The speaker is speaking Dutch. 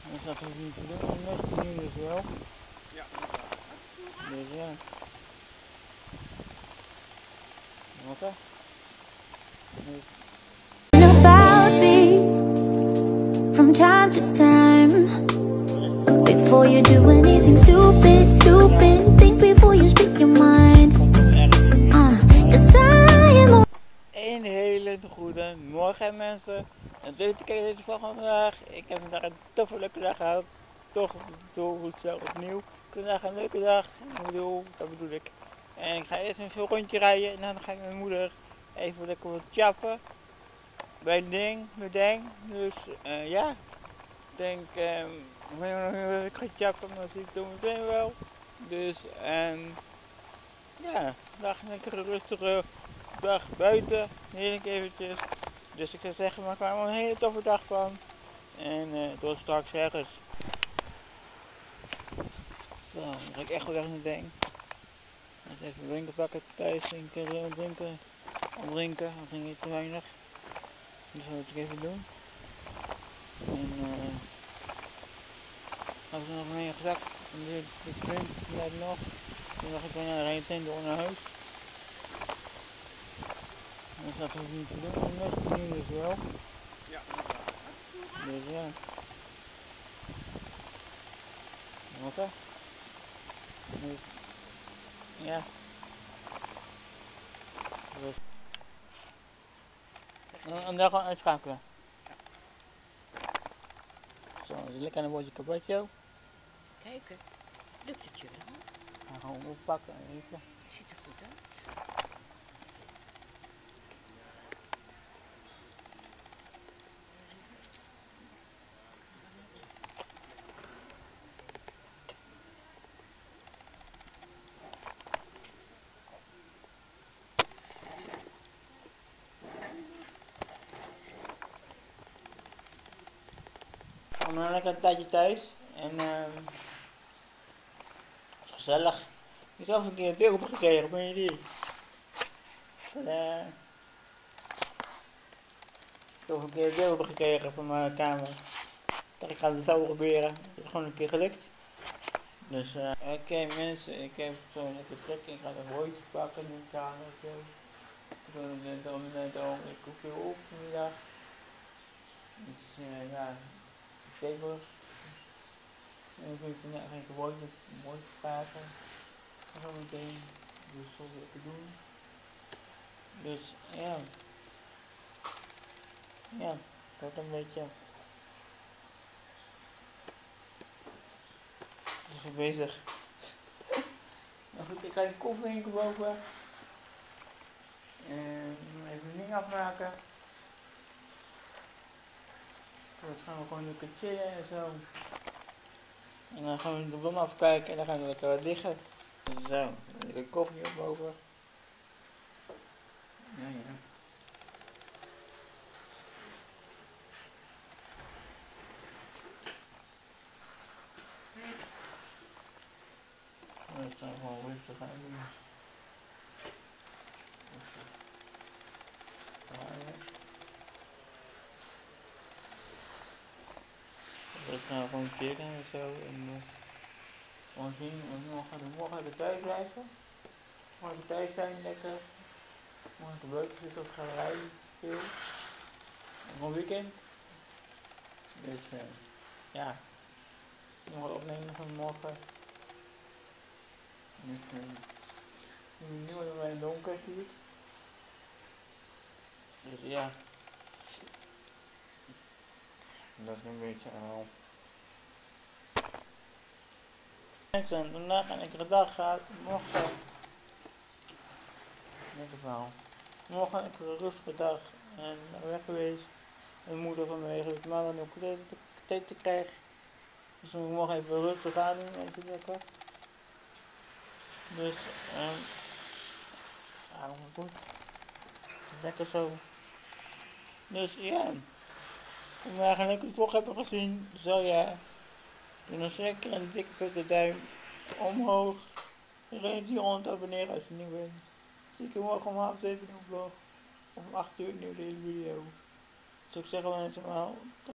Dus dat hoef je niet te doen, maar net nu dus wel. Ja, dat is waar. Dus ja. Oké. Dus. About me from time to time. Before you do anything stupid, think before you speak your mind. 'Cause I am Een hele goede morgen mensen. En leuk te kijken deze vlog van vandaag. Ik heb vandaag een toffe leuke dag gehad. Toch goed zo opnieuw. Vandaag een leuke dag. Dat bedoel ik. En ik ga eerst even een rondje rijden. En dan ga ik met mijn moeder even lekker wat chappen. Bij Ding. Dus ja. Ik denk, ik ga chappen, maar dat zie ik zo meteen wel. Dus ja, dag lekker rustige dag buiten, heerlijk eventjes. Dus ik zou zeggen, maak er allemaal een hele toffe dag van. En tot straks ergens. Zo, dan ga ik echt wel weg naar het ding. Even drinken pakken thuis, drinken, opdrinken, want drink ik te weinig. Dus dat moet ik even doen. En had ik nog een gezak, en dit punt, net nog. Toen dacht ik van ja, dan rijden meteen door naar huis. Dus dat hoef je niet te doen, maar net nu dus wel. Ja, dat is waar. Dus ja. Oké. Dus ja. Dus. En dan gewoon uitschakelen. Ja. Zo, lekker aan een woordje carpaccio. Kijken, lukt het je wel? Ga gewoon oppakken en eten. Het ziet er goed uit. Kom dan lekker een tijdje thuis. En het is gezellig. Ik heb zelf een keer een deel gekregen, ben je die? Ik heb een keer een deel gekregen van mijn kamer. Ik ga het zo proberen. Het is gewoon een keer gelukt. Dus oké mensen, ik heb zo lekker trek. Ik ga een broodje pakken in de kamer of zo. Ik doe net al een koekje op vanmiddag. Dus ja, vegetable. En dan vind ik geen broodje pakken. Zo meteen. Dus zo lekker doen. Dus ja. Ja, dat een beetje. Even bezig. Nou goed, ik ga de koffie boven. En even een ding afmaken. Dan gaan we gewoon lekker chillen en zo. En dan gaan we de bom afkijken en dan gaan we lekker wat liggen. Zo, lekker koffie op boven. Ja, ja. We staan gewoon rustig aan doen. Rustig draaien. We gaan gewoon chillen en zo. En gewoon zien, morgen lekker thuis blijven. Morgen thuis zijn lekker. Morgen buiten zitten of gaan rijden. Veel. Gewoon weekend. Dus ja. Nog wat opnemen van morgen. Dus nu worden wij in het donker ziet. Dus ja. Dat is een beetje al. Mensen, vandaag een lekkere dag gehad. Morgen. Lekker verhaal. Morgen een lekkere rustige dag. En weg geweest. Mijn moeder vanwege het maandag nog te krijgen. Dus we moeten morgen even rustig aan doen. Even lekker. Dus ja, goed. Lekker zo. Dus ja. Vandaag een leuke vlog hebben gezien. Zo ja. Doe dan zeker een dikke vette duim omhoog. Vergeet niet om te abonneren als je nieuw bent. Zie ik je morgen om half 7 in de vlog. Om 8 uur nieuw deze video. Dus ik zeg mensen allemaal.